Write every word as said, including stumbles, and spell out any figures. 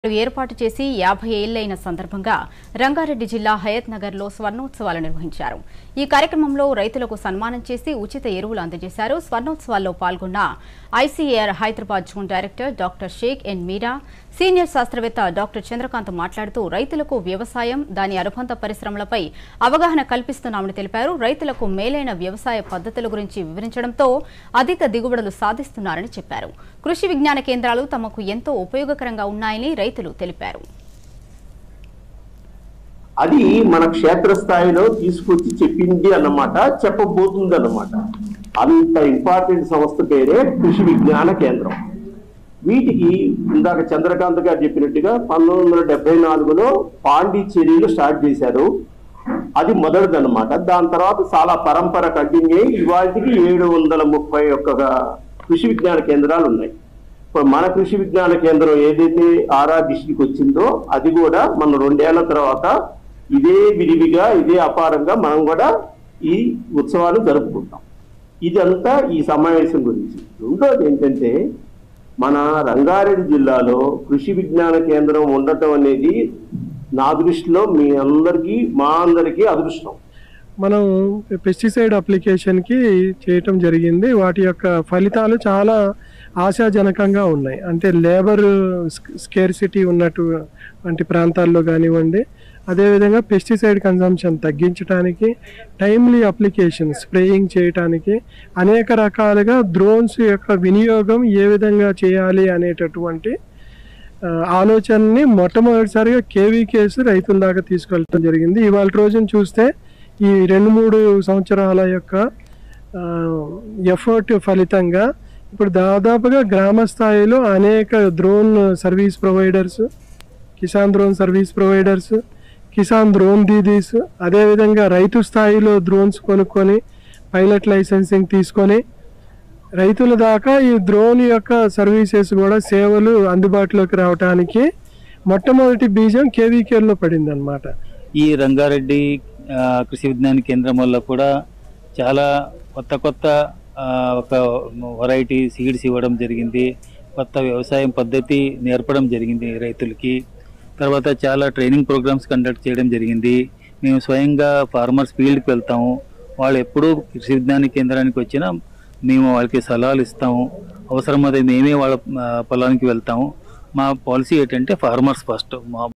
ఏర్పాటు చేసి యాభై ఏళ్లైన సందర్భంగా రంగారెడ్డి జిల్లా హయత్ నగర్ లో స్వర్ణోత్సవాలు నిర్వహించారు. ఈ కార్యక్రమంలో రైతులకు సన్మానం చేసి ఉచిత ఎరువులు అందజేశారు. స్వర్ణోత్సవాల్లో పాల్గొన్న ICAR Hyderabad zone director doctor Sheikh N Meera, senior శాస్త్రవేత్త డాక్టర్ చంద్రకాంత్ మాట్లాడుతూ రైతులకు వ్యవసాయం, దాని అనుబంధ పరిశ్రమలపై అవగాహన కల్పిస్తున్నామని తెలిపారు. రైతులకు మేలైన వ్యవసాయ పద్ధతుల గురించి వివరించడంతో అధిక దిగుబడులు సాధిస్తున్నారని చెప్పారు. కృషి విజ్ఞాన కేంద్రాలు తమకు ఎంతో ఉపయోగకరంగా ఉన్నాయని రైతులు తెలిపారు. అది మన క్షేత్రస్థాయిలో తీసుకొచ్చి చెప్పింది అన్నమాట, చెప్పబోతుంది అన్నమాట. అంత ఇంపార్టెంట్ సంస్థ పేరే కృషి విజ్ఞాన కేంద్రం. వీటికి ఇందాక చంద్రకాంత్ గారు చెప్పినట్టుగా పంతొమ్మిది వందల డెబ్బై నాలుగులో పాండిచ్చేరిలో స్టార్ట్ చేశారు. అది మొదటిదన్నమాట. దాని తర్వాత చాలా పరంపర కంటిన్యూ అయ్యి ఇవాళకి ఏడు వందల ముప్పై ఒక్క కృషి విజ్ఞాన కేంద్రాలు ఉన్నాయి. ఇప్పుడు మన కృషి విజ్ఞాన కేంద్రం ఏదైతే ఆరా డిస్ట్రిక్ట్ వచ్చిందో అది కూడా మన రెండేళ్ల తర్వాత ఇదే విరివిగా ఇదే అపారంగా మనం కూడా ఈ ఉత్సవాలు జరుపుకుంటాం. ఇదంతా ఈ సమావేశం గురించి. రెండోది ఏంటంటే, మన రంగారెడ్డి జిల్లాలో కృషి విజ్ఞాన కేంద్రం ఉండటం అనేది నా దృష్టిలో మీ అందరికీ మా అందరికీ అదృష్టం. మనం పెస్టిసైడ్ అప్లికేషన్కి చేయటం జరిగింది. వాటి యొక్క ఫలితాలు చాలా ఆశాజనకంగా ఉన్నాయి. అంటే లేబర్ స్కేర్సిటీ ఉన్నటువంటి ప్రాంతాల్లో కానివ్వండి, అదేవిధంగా పెస్టిసైడ్ కన్జంప్షన్ తగ్గించడానికి, టైమ్లీ అప్లికేషన్ స్ప్రేయింగ్ చేయడానికి, అనేక రకాలుగా డ్రోన్స్ యొక్క వినియోగం ఏ విధంగా చేయాలి అనేటటువంటి ఆలోచనని మొట్టమొదటిసారిగా కేవీకేస్ రైతుల దాకా తీసుకెళ్ళడం జరిగింది. ఇవాళ రోజున చూస్తే ఈ రెండు మూడు సంవత్సరాల యొక్క ఎఫర్ట్ ఫలితంగా ఇప్పుడు దాదాపుగా గ్రామ స్థాయిలో అనేక drone service providers, Kisan drone service providers, Kisan drone didis, అదేవిధంగా రైతు స్థాయిలో డ్రోన్స్ కొనుక్కొని పైలట్ లైసెన్సింగ్ తీసుకొని రైతుల దాకా ఈ డ్రోన్ యొక్క సర్వీసెస్ కూడా సేవలు అందుబాటులోకి రావడానికి మొట్టమొదటి బీజం కేవీకేలో పడింది అనమాట. ఈ రంగారెడ్డి కృషి విజ్ఞాన కేంద్రం వల్ల కూడా చాలా కొత్త కొత్త ఒక వెరైటీ సీడ్స్ ఇవ్వడం జరిగింది. కొత్త వ్యవసాయం పద్ధతి నేర్పడం జరిగింది రైతులకి. తర్వాత చాలా ట్రైనింగ్ ప్రోగ్రామ్స్ కండక్ట్ చేయడం జరిగింది. మేము స్వయంగా ఫార్మర్స్ ఫీల్డ్కి వెళ్తాము. వాళ్ళు ఎప్పుడూ కృషి విజ్ఞాన కేంద్రానికి వచ్చినా మేము వాళ్ళకి సలహాలు ఇస్తాము. అవసరమైతే మేమే వాళ్ళ పొలానికి వెళ్తాము. మా పాలసీ ఏంటంటే ఫార్మర్స్ ఫస్ట్. మా